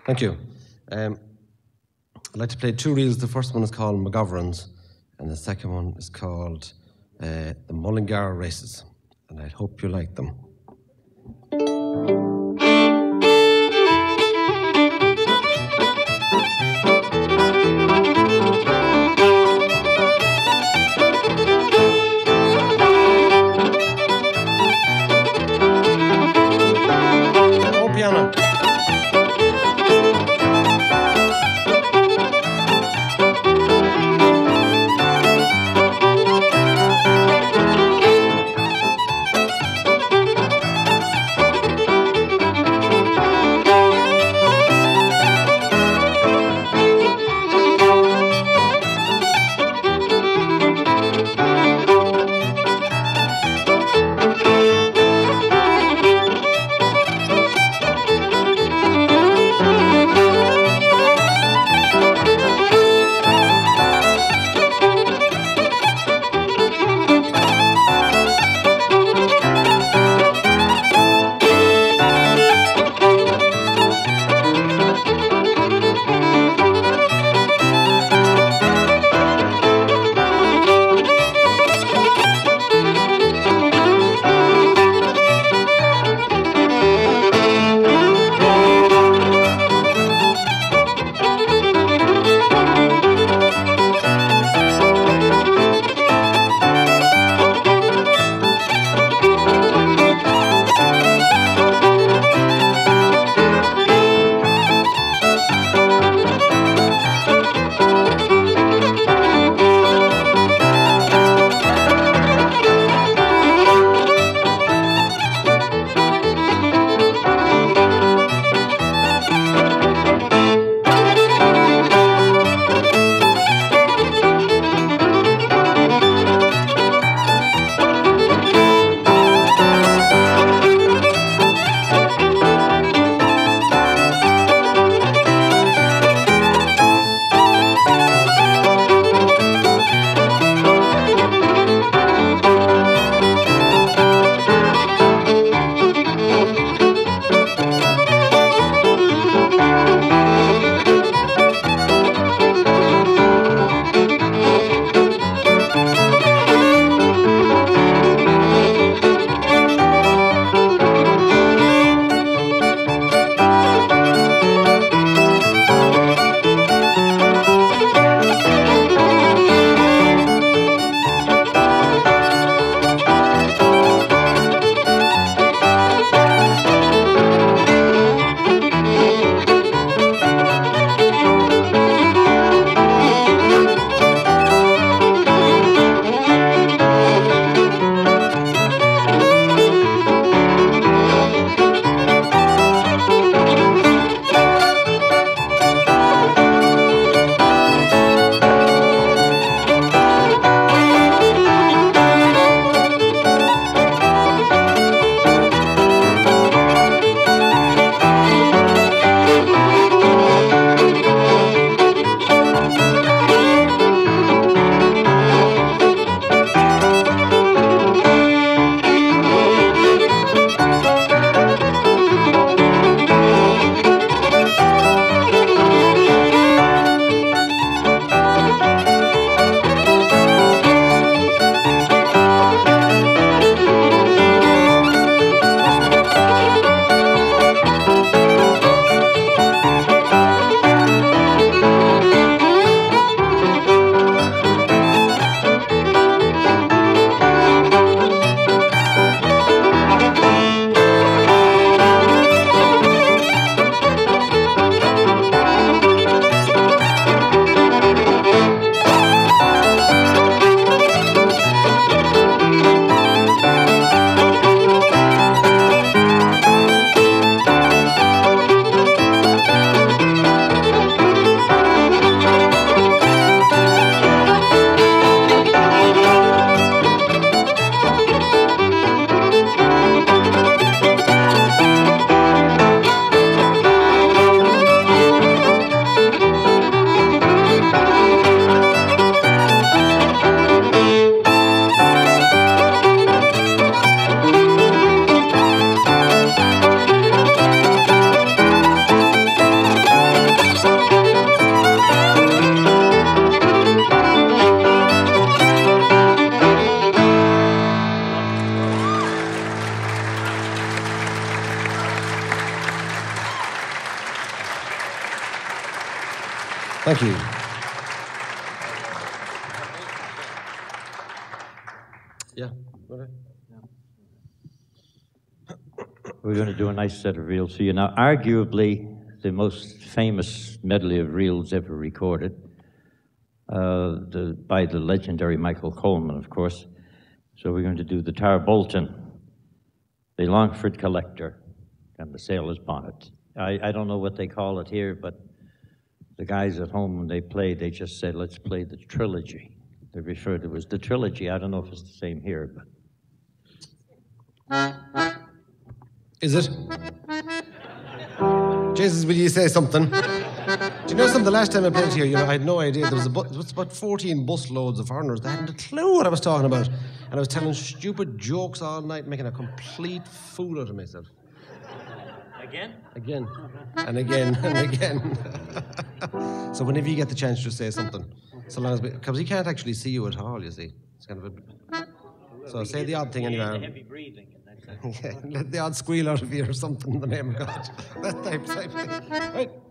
Thank you. I'd like to play two reels. The first one is called McGovern's, and the second one is called the Mullingar Races, and I hope you like them. Oh, piano. Thank you. Yeah. Okay. We're going to do a nice set of reels for you. Now, arguably, the most famous medley of reels ever recorded, by the legendary Michael Coleman, of course. So we're going to do the Tar Bolton, the Longford Collector, and the Sailor's Bonnet. I don't know what they call it here, but the guys at home, when they play, they just said, let's play the trilogy. They referred to it as the trilogy. I don't know if it's the same here, but... Is it? Jesus, will you say something? Do you know something? The last time I played here, I had no idea. There was about 14 bus loads of foreigners. They hadn't a clue what I was talking about. And I was telling stupid jokes all night, making a complete fool out of myself. Again? Again. And again and again. So whenever you get the chance, just say something. So long as because he can't actually see you at all, you see. It's kind of so say the odd thing anyway. Heavy breathing. Yeah, let the odd squeal out of you or something in the name of God. That type of thing. Right.